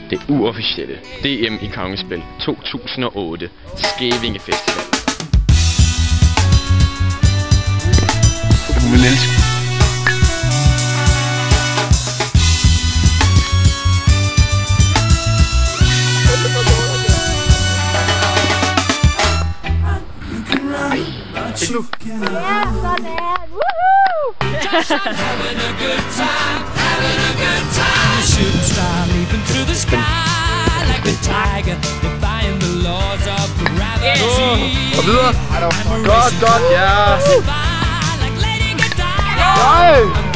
Det uofficielle DM i Kongespil 2008 Skævinge Festival. Du vil elske. Nu. Ja, sådan. Woohoo! Having a good time, having a good time. Shooting star leaping through the sky like a tiger, defying the laws of gravity. Og videre. Godt, ja. Like Lady Godiva.